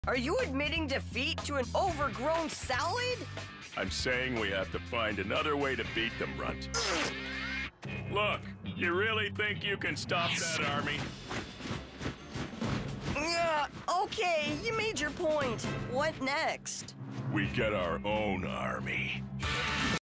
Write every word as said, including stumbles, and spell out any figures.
Are you admitting defeat to an overgrown salad? I'm saying we have to find another way to beat them, Runt. Look, you really think you can stop that army? Yeah, okay, you made your point. What next? We get our own army.